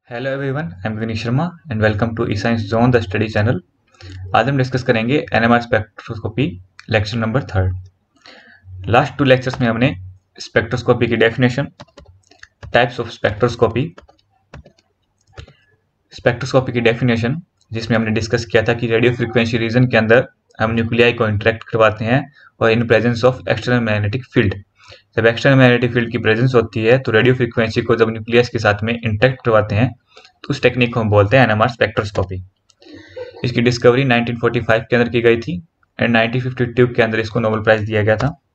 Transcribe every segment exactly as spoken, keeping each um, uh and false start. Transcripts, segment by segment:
Hello everyone, I am Vineet Sharma and welcome to E science zone the study channel. आज हम discuss करेंगे NMR spectroscopy lecture number third. Last two lectures में हमने spectroscopy की definition, types of spectroscopy, spectroscopy की definition जिसमें हमने discuss किया था कि रेडियो फ्रीक्वेंसी रीजन के अंदर हम न्यूक्लियाई को इंटरेक्ट करवाते हैं और in presence of external magnetic field. जब एक्सटर्नल मैग्नेटिक फील्ड की प्रेजेंस होती है तो रेडियो फ्रीक्वेंसी को जब न्यूक्लियस के साथ में इंटरेक्ट करवाते हैं तो उस टेक्निक को हम बोलते हैं एनएमआर स्पेक्ट्रोस्कोपी। इसकी डिस्कवरी नाइनटीन फोर्टी फाइव के अंदर की गई थी एंड नाइनटीन फिफ्टी टू के अंदर इसको नोबेल प्राइज दिया गया था।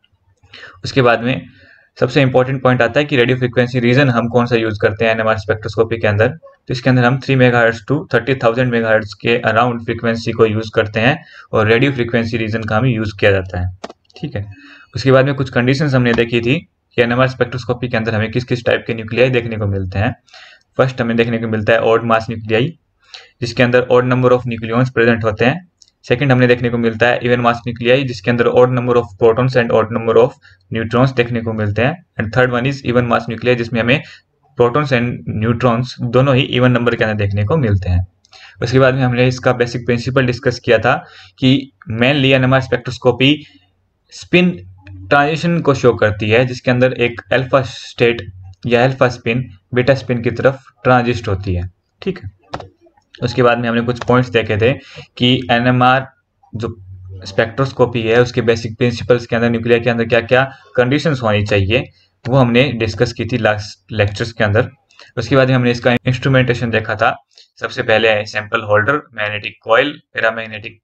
उसके बाद में सबसे इंपॉर्टेंट पॉइंट आता है कि रेडियो फ्रीक्वेंसी रीजन हम कौन सा यूज करते हैं एनएमआर स्पेक्ट्रोस्कोपी के अंदर। तो इसके अंदर हम three megahertz to thirty thousand megahertz के अराउंड फ्रीक्वेंसी को यूज करते हैं और रेडियो फ्रीक्वेंसी रीजन का हमें यूज किया जाता है। ठीक है, उसके बाद में कुछ कंडीशंस हमने देखी थी कि एनएमआर स्पेक्ट्रोस्कोपी के अंदर हमें किस किस टाइप के न्यूक्लियाई देखने को मिलते हैं। फर्स्ट हमें देखने को मिलता है ऑड मास न्यूक्लियाई, जिसके अंदर odd number of nucleons present होते हैं। सेकंड हमने देखने को मिलता है इवन मास न्यूक्लियाई, जिसके अंदर odd number of protons and odd number of neutrons देखने को मिलते हैं। And third one is even mass nuclei, जिसमें हमें प्रोटॉन्स एंड न्यूट्रॉन्स दोनों ही इवन नंबर के अंदर देखने को मिलते हैं। उसके बाद में हमने इसका बेसिक प्रिंसिपल डिस्कस किया था कि mainly NMR spectroscopy spin transition को शो करती है, जिसके अंदर एक अल्फा स्टेट या अल्फा स्पिन बीटा स्पिन की तरफ ट्रांजिस्ट होती है। ठीक है, उसके बाद में हमने कुछ पॉइंट्स देखे थे कि एनएमआर जो स्पेक्ट्रोस्कोपी है उसके बेसिक प्रिंसिपल्स के अंदर न्यूक्लिया के अंदर क्या क्या कंडीशंस होनी चाहिए वो हमने डिस्कस की थी लास्ट लेक्चर्स के अंदर। उसके बाद में हमने इसका इंस्ट्रूमेंटेशन देखा था। सबसे पहले है sample holder, magnetic coil, paramagnetic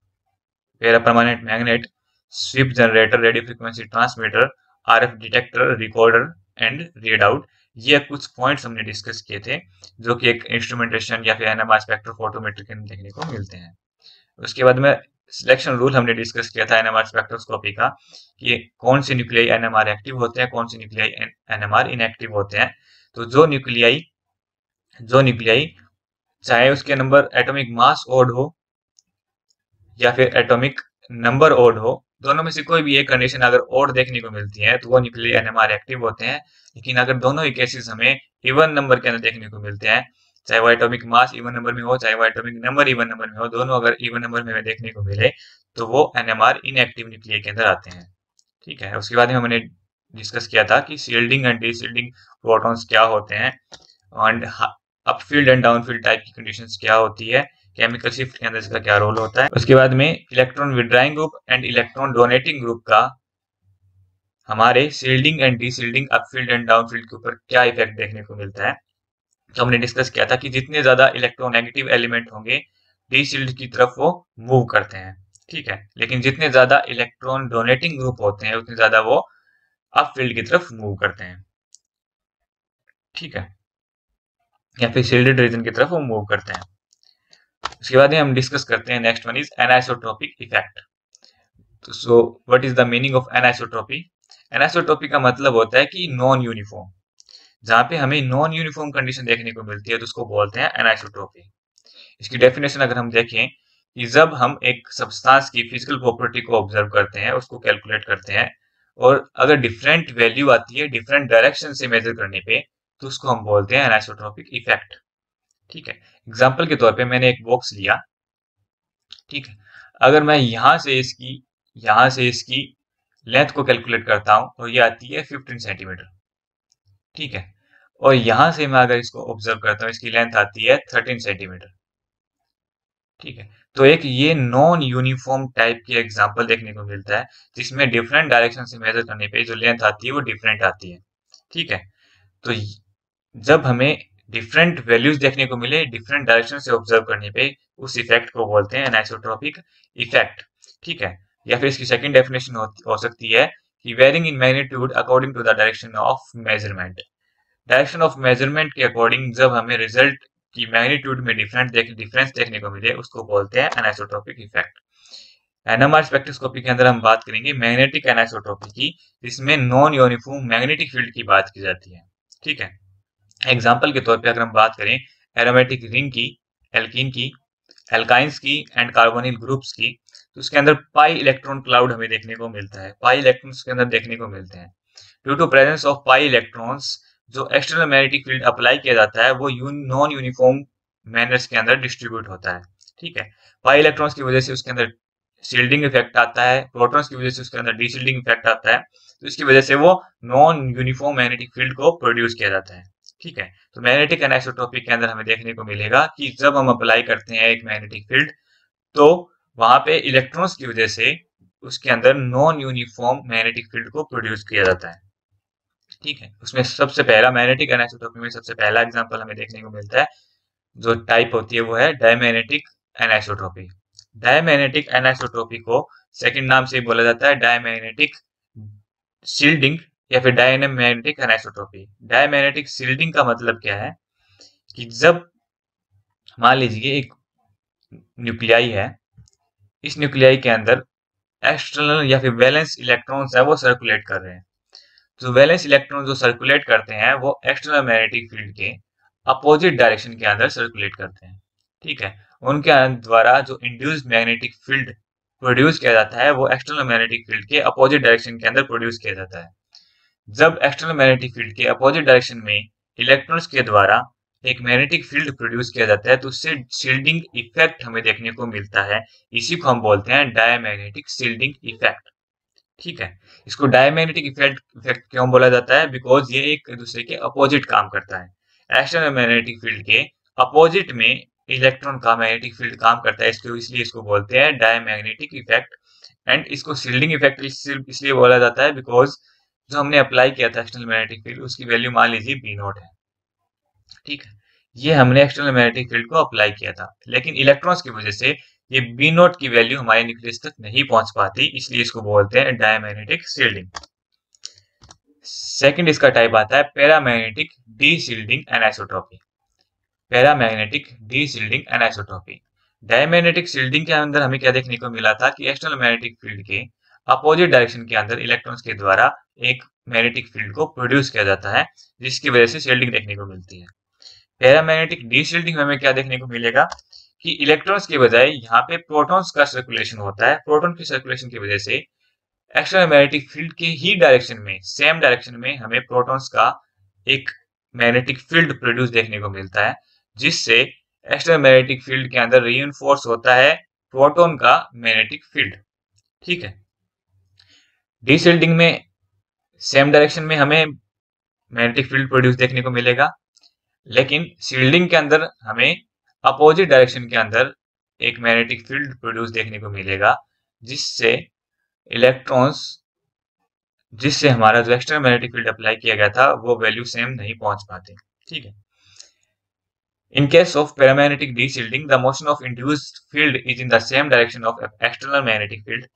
para permanent magnet, sweep generator, radio frequency transmitter, RF detector, recorder and read out. ये कुछ पॉइंट्स हमने डिस्कस किए थे जो कि एक इंस्ट्रूमेंटेशन या फिर एनएमआर स्पेक्ट्रोफोटोमेट्री के अंदर देखने को मिलते हैं। उसके बाद में सिलेक्शन रूल हमने डिस्कस किया था एनएमआर स्पेक्ट्रोस्कोपी का कि कौन से न्यूक्लियाई एनएमआर एक्टिव होते हैं, कौन से न्यूक्लियाई एनएमआर इनएक्टिव होते हैं। तो जो न्यूक्लियाई जो न्यूक्लियाई चाहे उसके नंबर एटॉमिक मास ओड हो या फिर एटॉमिक नंबर ओड हो, दोनों में से कोई भी एक कंडीशन अगर ओड देखने को मिलती है तो वो न्यूक्लियाई एनएमआर एक्टिव होते हैं। लेकिन अगर दोनों ही केसेस हमें इवन नंबर के अंदर देखने को मिलते हैं, चाहे वो एटॉमिक मास इवन नंबर में हो चाहे वो एटॉमिक नंबर इवन नंबर में हो, दोनों अगर इवन नंबर में हमें देखने को मिले तो वो एनएमआर इनएक्टिव न्यूक्लियाई के अंदर आते हैं। ठीक है, उसके बाद में हमने डिस्कस किया था कि शील्डिंग एंड डीशील्डिंग प्रोटॉन्स क्या होते हैं and upfield and downfield type की कंडीशंस क्या होती है, केमिकल शिफ्ट के अंदर इसका क्या रोल होता है। उसके बाद में electron withdrawing group and electron donating group का हमारे shielding and deshielding upfield and downfield के ऊपर क्या इफेक्ट देखने को मिलता है। तो हमने डिस्कस किया था कि जितने ज्यादा इलेक्ट्रोनेगेटिव एलिमेंट होंगे डीशील्ड की तरफ वो मूव करते हैं। ठीक है, लेकिन जितने ज्यादा इलेक्ट्रॉन डोनेटिंग ग्रुप होते हैं उतने ज्यादा वो अपफील्ड की तरफ मूव करते हैं। ठीक है, या फिर शील्डेड रीजन की तरफ वो मूव करते हैं। उसके बाद हम डिस्कस करते हैं next one is anisotropic effect. तो so what is the meaning of anisotropy? Anisotropy का मतलब होता है कि नॉन यूनिफॉर्म। जहां पे हमें नॉन यूनिफॉर्म कंडीशन देखने को मिलती है तो उसको बोलते हैं एनाइसोट्रोपी। इसकी डेफिनेशन अगर हम देखें कि जब हम एक सब्सटेंस की फिजिकल प्रॉपर्टी को ऑब्जर्व करते हैं, उसको कैलकुलेट करते हैं और अगर डिफरेंट वैल्यू आती है डिफरेंट डायरेक्शन से मेजर करने पे तो उसको हम बोलते हैं एनाइसोट्रोपिक इफेक्ट। ठीक है, एग्जांपल के तौर पे मैंने एक बॉक्स लिया। ठीक है, अगर मैं यहां से इसकी यहां से इसकी लेंथ को कैलकुलेट करता हूं और ये आती है फिफ्टीन सेंटीमीटर। ठीक है, और यहां से मैं अगर इसको ऑब्जर्व करता हूं इसकी लेंथ आती है थर्टीन सेंटीमीटर। ठीक है, तो एक ये नॉन यूनिफॉर्म टाइप की एग्जांपल देखने को मिलता है जिसमें डिफरेंट डायरेक्शन से मेजर करने पे जो लेंथ आती है वो डिफरेंट आती है। ठीक है, तो जब हमें डिफरेंट वैल्यूज देखने को मिले डिफरेंट डायरेक्शन से ऑब्जर्व करने पे उस इफेक्ट को बोलते हैं एनाइसोट्रोपिक इफेक्ट। ठीक है, या फिर इसकी सेकंड डेफिनेशन हो, हो सकती है कि varying in magnitude according to the direction of measurement. Direction of measurement के अकॉर्डिंग जब हमें रिजल्ट की मैग्नीट्यूड में डिफरेंट देख डिफरेंस देखने को मिले उसको बोलते हैं एनाइसोट्रोपिक इफेक्ट। एनएमआर स्पेक्ट्रोस्कोपी के अंदर हम बात करेंगे मैग्नेटिक एनाइसोट्रोपी की, जिसमें नॉन यूनिफॉर्म मैग्नेटिक फील्ड की बात की जाती है। ठीक है, एग्जाम्पल के तौर पे अगर हम बात करें एरोमेटिक रिंग की, एल्कीन की, एल्काइंस की एंड कार्बोनिल ग्रुप्स की, तो उसके अंदर पाई इलेक्ट्रॉन क्लाउड हमें देखने को मिलता है। पाई इलेक्ट्रॉन्स के अंदर देखने को मिलते हैं। Due to presence of pi electrons जो एक्सटर्नल मैग्नेटिक फील्ड अप्लाई किया जाता है वो नॉन यूनिफॉर्म मैनर्स के अंदर डिस्ट्रीब्यूट होता है, ठीक है। पाई इलेक्ट्रॉन्स की वजह से उसके अंदर शील्डिंग इफेक्ट आता है, प्रोटॉन्स की वजह से उसके अंदर डीशील्डिंग इफेक्ट आता है, तो इसकी वजह से वो नॉन यूनिफॉर्म मैग्नेटिक फील्ड को प्रोड्यूस किया जाता है, ठीक है। तो मैग्नेटिक एनिसोट्रॉपी के अंदर हमें देखने को मिलेगा कि जब हम अप्लाई करते हैं एक मैग्नेटिक फील्ड, तो वहां पे इलेक्ट्रॉन्स की वजह से उसके अंदर नॉन यूनिफॉर्म मैग्नेटिक फील्ड को प्रोड्यूस किया जाता है, ठीक है। उसमें सबसे पहला मैग्नेटिक एनिसोट्रॉपी में सबसे पहला एग्जांपल हमें देखने को मिलता है, जो टाइप होती है वो है डायमैग्नेटिक एनिसोट्रॉपी। डायमैग्नेटिक एनिसोट्रॉपी को सेकंड नाम से बोला जाता है डायमैग्नेटिक शील्डिंग या फिर डायमैग्नेटिक एनिसोट्रॉपी। डायमैग्नेटिक शील्डिंग का मतलब क्या है कि जब मान लीजिए एक न्यूक्लियाई है, इस न्यूक्लियाई के अंदर एक्सटर्नल या फिर वैलेंस इलेक्ट्रॉन्स है वो सर्कुलेट कर रहे हैं, तो वैलेंस इलेक्ट्रॉन जो सर्कुलेट करते हैं वो एक्सटर्नल मैग्नेटिक फील्ड के अपोजिट डायरेक्शन के अंदर सर्कुलेट करते हैं, ठीक है। उनके द्वारा जो इंड्यूस्ड मैग्नेटिक फील्ड प्रोड्यूस किया जाता है वो एक्सटर्नल मैग्नेटिक फील्ड के अपोजिट डायरेक्शन के अंदर प्रोड्यूस किया जाता है। जब एक्सटर्नल मैग्नेटिक फील्ड के अपोजिट डायरेक्शन में इलेक्ट्रॉन्स के द्वारा एक मैग्नेटिक फील्ड प्रोड्यूस किया जाता है तो उससे शील्डिंग इफेक्ट हमें देखने को मिलता है, इसी को हम बोलते हैं डायमैग्नेटिक शील्डिंग इफेक्ट, ठीक है। इसको डायमैग्नेटिक इफेक्ट इफेक्ट क्यों बोला जाता है, बिकॉज ये एक दूसरे के अपोजिट काम करता है। एक्सटर्नल मैग्नेटिक फील्ड के अपोजिट में इलेक्ट्रॉन का मैग्नेटिक फील्ड काम करता है, इसको इसलिए इसको बोलते हैं डायमैग्नेटिक इफेक्ट। एंड इसको शील्डिंग इफेक्ट इसलिए बोला जाता है बिकॉज जो हमने अप्लाई किया था एक्सटर्नल मैग्नेटिक फील्ड उसकी वैल्यू मान लीजिए बी नॉट है, ठीक है। ये हमने एक्सटर्नल मैग्नेटिक फील्ड को अप्लाई किया था, लेकिन इलेक्ट्रॉन्स की वजह से ये बी नॉट की वैल्यू हमारे न्यूक्लियस तक नहीं पहुंच पाती, इसलिए इसको बोलते हैं डायमैग्नेटिक शील्डिंग। सेकंड इसका टाइप आता है paramagnetic deshielding anisotropy. Paramagnetic deshielding anisotropy. Diamagnetic shielding के अंदर हमें क्या देखने को मिला था कि एक्सटर्नल मैग्नेटिक फील्ड के अपोजिट डायरेक्शन के अंदर इलेक्ट्रॉन्स के द्वारा एक मैग्नेटिक फील्ड को प्रोड्यूस किया जाता है, जिसकी वजह से शील्डिंग देखने को मिलती है। पैरामैग्नेटिक डी शील्डिंग में हमें क्या देखने को मिलेगा कि इलेक्ट्रॉन्स की बजाय यहाँ पे प्रोटॉन्स का सर्कुलेशन होता है। प्रोटॉन की सर्कुलेशन की वजह से एक्सटर्नल मैग्नेटिक फील्ड के ही डायरेक्शन में, सेम डायरेक्शन में हमें प्रोटॉन्स का एक मैग्नेटिक फील्ड प्रोड्यूस देखने को मिलता है, जिससे एक्सटर्नल मैग्नेटिक फील्ड के अंदर रीइंफोर्स होता है प्रोटॉन का मैग्नेटिक फील्ड, ठीक है। डी शील्डिंग में सेम डायरेक्शन में हमें मैग्नेटिक फील्ड प्रोड्यूस देखने को मिलेगा, लेकिन शील्डिंग के अंदर हमें अपोजिट डायरेक्शन के अंदर एक मैग्नेटिक फील्ड प्रोड्यूस देखने को मिलेगा, जिससे इलेक्ट्रॉन्स जिससे हमारा जो एक्सटर्नल मैग्नेटिक फील्ड अप्लाई किया गया था वो वैल्यू सेम नहीं पहुंच पाते, ठीक है। In case of paramagnetic de-shielding, the motion of induced field is in the same direction of external magnetic field,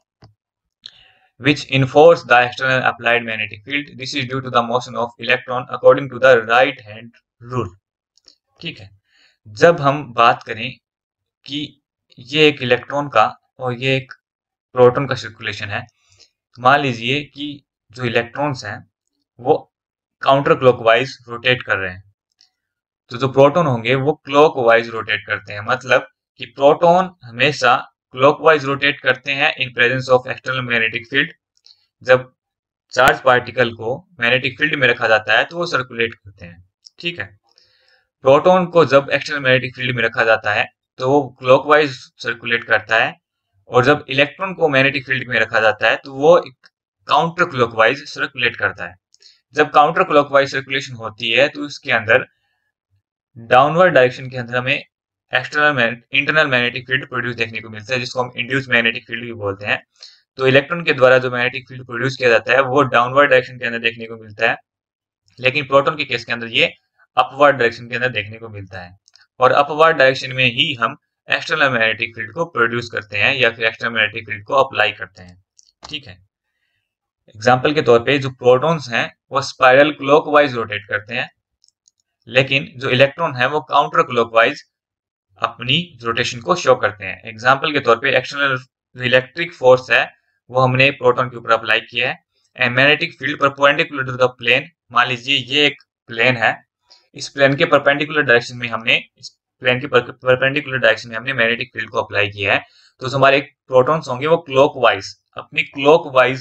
which enforce the external applied magnetic field. This is due to the motion of electron according to the right hand rule. ठीक है, जब हम बात करें कि ये एक electron का और ये एक प्रोटॉन का सर्कुलेशन है, मान लीजिए कि जो इलेक्ट्रॉन्स हैं वो काउंटर क्लॉकवाइज रोटेट कर रहे हैं, तो जो प्रोटॉन होंगे वो क्लॉकवाइज रोटेट करते हैं। मतलब कि प्रोटॉन हमेशा क्लॉकवाइज रोटेट करते हैं in presence of external magnetic field. जब चार्ज पार्टिकल को मैग्नेटिक फील्ड में रखा जाता है तो वो सर्कुलेट करते हैं, ठीक है। प्रोटॉन को जब एक्सटर्नल मैग्नेटिक फील्ड में रखा जाता है तो वो क्लॉकवाइज सर्कुलेट करता है, और जब इलेक्ट्रॉन को मैग्नेटिक फील्ड में रखा जाता है तो वो काउंटर क्लॉकवाइज सर्कुलेट करता है। जब काउंटर क्लॉकवाइज सर्कुलेशन होती है तो उसके अंदर डाउनवर्ड डायरेक्शन के अंदर हमें external internal magnetic field produce देखने को मिलता है, जिसको हम इंड्यूस मैग्नेटिक फील्ड भी बोलते हैं। तो इलेक्ट्रॉन के द्वारा जो मैग्नेटिक फील्ड प्रोड्यूस किया जाता है वो डाउनवर्ड डायरेक्शन के अंदर देखने को मिलता है, लेकिन प्रोटॉन के केस के अंदर ये अपवर्ड डायरेक्शन के अंदर देखने को मिलता है, और अपवर्ड डायरेक्शन में ही हम एक्सटर्नल मैग्नेटिक फील्ड को प्रोड्यूस करते हैं या फिर एक्सटर्नल मैग्नेटिक फील्ड को अप्लाई करते हैं, ठीक है। एग्जाम्पल के तौर पे जो प्रोटॉन्स हैं वो स्पाइरल क्लॉकवाइज रोटेट करते हैं, लेकिन जो इलेक्ट्रॉन है वो काउंटर क्लॉकवाइज अपनी रोटेशन को शो करते हैं। एग्जाम्पल के तौर पे एक्सटर्नल इलेक्ट्रिक फोर्स है वो हमने प्रोटॉन के ऊपर अप्लाई किया है, and magnetic field perpendicular to the plane. मान लीजिए ये एक प्लेन है, इस प्लेन के परपेंडिकुलर डायरेक्शन में हमने इस प्लेन के परपेंडिकुलर डायरेक्शन में हमने मैग्नेटिक फील्ड को अप्लाई किया है, तो जो हमारे प्रोटॉन्स होंगे वो क्लॉकवाइज अपनी क्लॉकवाइज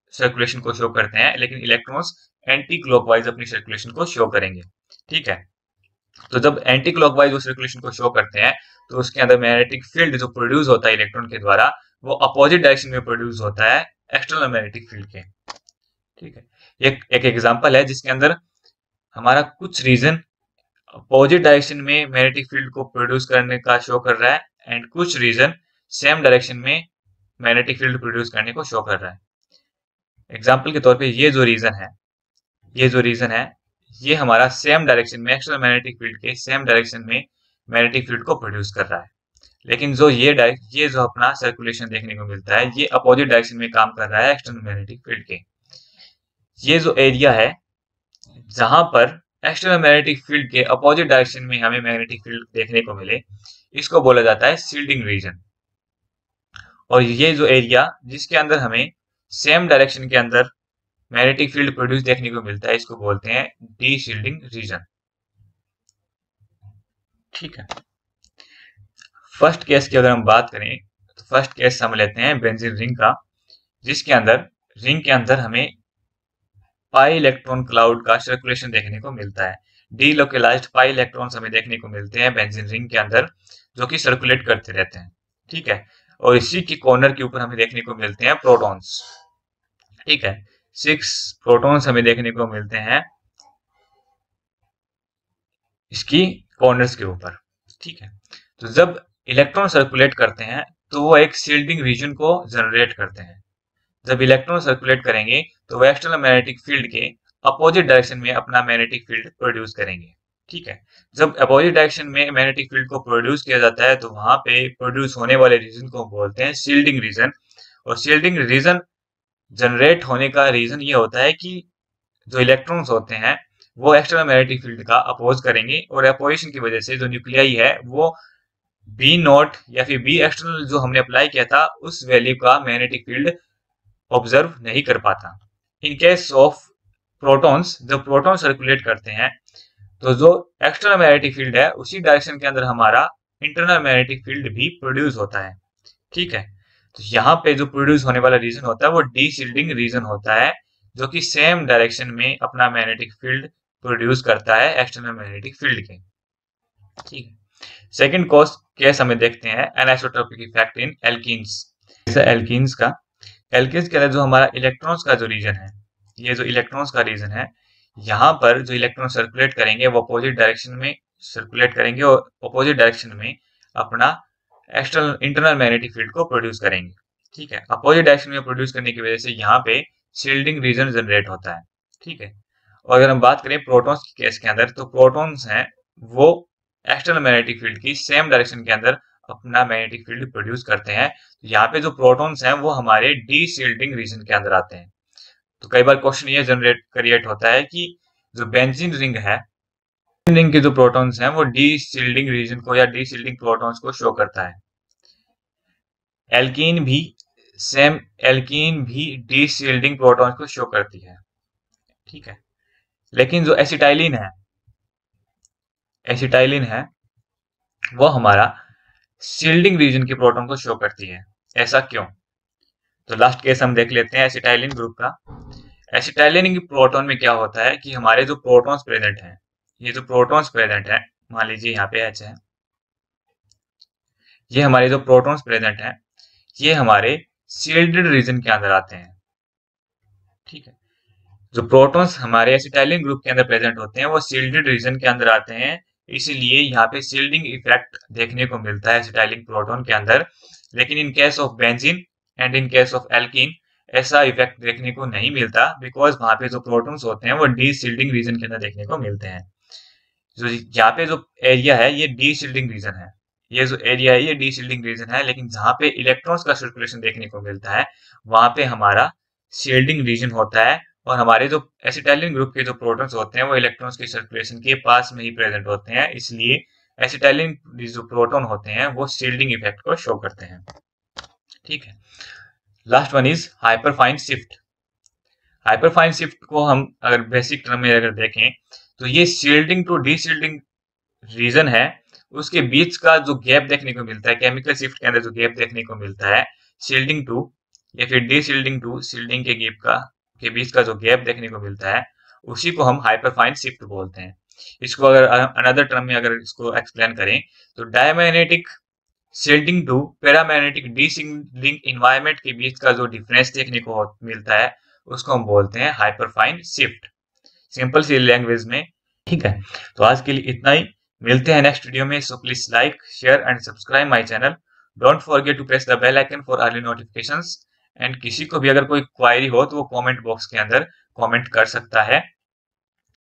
सर्कुलेशन को शो करते हैं, लेकिन इलेक्ट्रॉन्स एंटी क्लॉकवाइज अपनी सर्कुलेशन को शो करेंगे। ठीक है, तो जब एंटी क्लॉकवाइज वो सर्कुलेशन को शो करते हैं तो उसके अंदर मैग्नेटिक फील्ड जो प्रोड्यूस होता है इलेक्ट्रॉन के द्वारा वो अपोजिट डायरेक्शन में प्रोड्यूस होता है एक्सटर्नल मैग्नेटिक फील्ड के। ठीक है, एक एक एग्जांपल है जिसके अंदर हमारा कुछ रीजन अपोजिट डायरेक्शन में मैग्नेटिक फील्ड को प्रोड्यूस करने का शो कर रहा है एंड कुछ रीजन सेम डायरेक्शन में मैग्नेटिक फील्ड प्रोड्यूस करने को शो कर रहा है। एग्जांपल के तौर पे ये जो रीजन है ये जो रीजन है ये हमारा सेम डायरेक्शन में एक्सटर्नल मैग्नेटिक फील्ड के सेम डायरेक्शन में मैग्नेटिक फील्ड को प्रोड्यूस कर रहा है, लेकिन जो ये डायरेक्ट ये जो अपना सर्कुलेशन देखने को मिलता है ये अपोजिट डायरेक्शन में काम कर रहा है एक्सटर्नल मैग्नेटिक फील्ड के। ये जो एरिया है जहां पर एक्सटर्नल मैग्नेटिक फील्ड के अपोजिट डायरेक्शन में हमें मैग्नेटिक फील्ड देखने को मिले इसको बोला जाता है शील्डिंग रीजन। और ये जो एरिया जिसके अंदर हमें सेम डायरेक्शन के अंदर मैग्नेटिक फील्ड प्रोड्यूस देखने को मिलता है इसको बोलते हैं डी शील्डिंग रीजन। ठीक है, फर्स्ट केस की अगर हम बात करें तो फर्स्ट केस हम लेते हैं बेंजीन रिंग का, जिसके अंदर रिंग के अंदर हमें पाई इलेक्ट्रॉन क्लाउड का सर्कुलेशन देखने को मिलता है। डीलोकलाइज्ड पाई इलेक्ट्रॉन्स हमें देखने को मिलते हैं बेंजीन रिंग के अंदर जो कि सर्कुलेट करते रहते हैं। ठीक है, और इसी की कॉर्नर के ऊपर हमें देखने को मिलते हैं प्रोटॉन्स। ठीक है, सिक्स प्रोटॉन्स हमें देखने को मिलते हैं इसकी कॉर्नर्स के ऊपर। ठीक है, तो जब इलेक्ट्रॉन सर्कुलेट करते हैं तो वो एक शील्डिंग रीजन को जनरेट करते हैं। जब इलेक्ट्रॉन सर्कुलेट करेंगे तो वो एक्सटर्नल मैग्नेटिक फील्ड के अपोजिट डायरेक्शन में अपना मैग्नेटिक फील्ड प्रोड्यूस करेंगे। ठीक है, जब अपोजिट डायरेक्शन में मैग्नेटिक फील्ड को प्रोड्यूस किया जाता है तो वहां पे प्रोड्यूस होने वाले रीजन को बोलते हैं शील्डिंग रीजन। और शील्डिंग रीजन जनरेट होने का रीजन ये होता है कि जो इलेक्ट्रॉन्स होते हैं वो एक्सटर्नल मैग्नेटिक फील्ड का अपोज करेंगे और अपोजिशन की वजह से जो न्यूक्लियाई है वो बी नॉट या फिर बी एक्सटर्नल जो हमने अप्लाई किया था उस वैल्यू का मैग्नेटिक फील्ड ऑब्जर्व नहीं कर पाता। इन केस ऑफ प्रोटॉन्स जब प्रोटॉन सर्कुलेट करते हैं तो जो एक्सटर्नल मैग्नेटिक फील्ड है उसी डायरेक्शन के अंदर हमारा इंटरनल मैग्नेटिक फील्ड भी प्रोड्यूस होता है। ठीक है, तो यहाँ पे जो प्रोड्यूस होने वाला रीजन होता है वो डी शील्डिंग रीजन होता है जो कि सेम डायरेक्शन में अपना मैग्नेटिक फील्ड प्रोड्यूस करता है एक्सटर्नल मैग्नेटिक फील्ड के। ठीक है, सेकंड कॉज केस हमें देखते हैं एनिसोट्रोपिक इफेक्ट इन एल्कीन्स। जैसे एल्कीन्स का एल्कीन्स के अंदर जो हमारा इलेक्ट्रॉन्स का जो रीजन है ये जो इलेक्ट्रॉन्स का रीजन है यहाँ पर जो इलेक्ट्रॉन सर्कुलेट करेंगे वो अपोजिट डायरेक्शन में सर्कुलेट करेंगे और अपोजिट डायरेक्शन में अपना एक्सटर्नल इंटरनल मैग्नेटिक फील्ड को प्रोड्यूस करेंगे। ठीक है, अपोजिट डायरेक्शन में प्रोड्यूस करने की वजह से यहाँ पे शील्डिंग रीजन जनरेट होता है। ठीक है, और अगर हम बात करें प्रोटॉन्स के केस के अंदर तो प्रोटॉन्स हैं वो एक्सटर्नल मैग्नेटिक फील्ड की सेम डायरेक्शन के अंदर अपना मैग्नेटिक फील्ड प्रोड्यूस करते हैं। तो यहाँ पे जो प्रोटॉन्स हैं वो हमारे डी शील्डिंग रीजन के अंदर आते हैं। तो कई बार क्वेश्चन ये जनरेट क्रिएट होता है कि जो बेंजीन रिंग है रिंग के जो प्रोटॉन्स हैं वो डी शील्डिंग रीजन को या डी शील्डिंग प्रोटॉन्स को शो करता है। एल्कीन भी सेम एल्कीन भी डी शील्डिंग प्रोटॉन्स को शो करती है। ठीक है, लेकिन जो एसिटाइलिन है एसिटाइलिन है वो हमारा शील्डिंग रीजन के प्रोटॉन को शो करती है। ऐसा क्यों? तो लास्ट केस हम देख लेते हैं एसिटाइलिन ग्रुप का। एसिटाइलिन की प्रोटॉन में क्या होता है कि हमारे जो प्रोटॉन्स प्रेजेंट हैं ये जो प्रोटॉन्स प्रेजेंट है मान लीजिए यहाँ पे एच है, ये हमारे जो प्रोटॉन्स प्रेजेंट हैं ये हमारे शील्डेड रीजन के अंदर आते हैं। ठीक है, जो प्रोटॉन्स हमारे एसिटाइलिन ग्रुप के अंदर प्रेजेंट होते हैं वो शील्डेड रीजन के अंदर आते हैं, इसीलिए यहाँ पे शील्डिंग इफेक्ट देखने को मिलता है एसिटाइलिन प्रोटॉन के अंदर। लेकिन in case of benzene and in case of alkene ऐसा इफेक्ट देखने को नहीं मिलता बिकॉज वहां पे जो प्रोटॉन्स होते हैं वो डी शील्डिंग रीजन के अंदर देखने को मिलते हैं। जो यहाँ पे जो एरिया है ये डी शील्डिंग रीजन है, ये जो एरिया है ये डी शील्डिंग रीजन है, लेकिन जहां पे इलेक्ट्रॉन्स का सर्कुलेशन देखने को मिलता है वहां पे हमारा शील्डिंग रीजन होता है और हमारे जो एसिटाइलिन ग्रुप के जो प्रोटॉन्स होते हैं वो इलेक्ट्रॉन्स के सर्कुलेशन के पास में ही प्रेजेंट होते हैं, इसलिए एसिटाइलिन जो प्रोटॉन होते हैं वो शील्डिंग इफेक्ट को शो करते हैं। ठीक है, last one is hyperfine shift. Hyperfine shift को हम अगर बेसिक टर्म में अगर देखें तो ये shielding to deshielding region है उसके बीच का जो गैप देखने को मिलता है, केमिकल शिफ्ट के अंदर जो गैप देखने को मिलता है शील्डिंग टू या फिर डी शील्डिंग टू शील्डिंग के गैप का के बीच का जो गैप देखने को मिलता है उसी को हम हाइपरफाइन शिफ्ट बोलते हैं। इसको अगर अनदर टर्म में अगर इसको एक्सप्लेन करें तो diamagnetic shielding to paramagnetic deshielding environment के बीच का जो डिफरेंस देखने को मिलता है उसको हम बोलते हैं हाइपरफाइन शिफ्ट, सिंपल सी लैंग्वेज में। ठीक है, तो आज के लिए इतना ही, मिलते हैं नेक्स्ट वीडियो में। So please like share and subscribe my channel, don't forget to press the bell icon for early notifications. And किसी को भी अगर कोई क्वायरी हो तो वो कमेंट बॉक्स के अंदर कमेंट कर सकता है।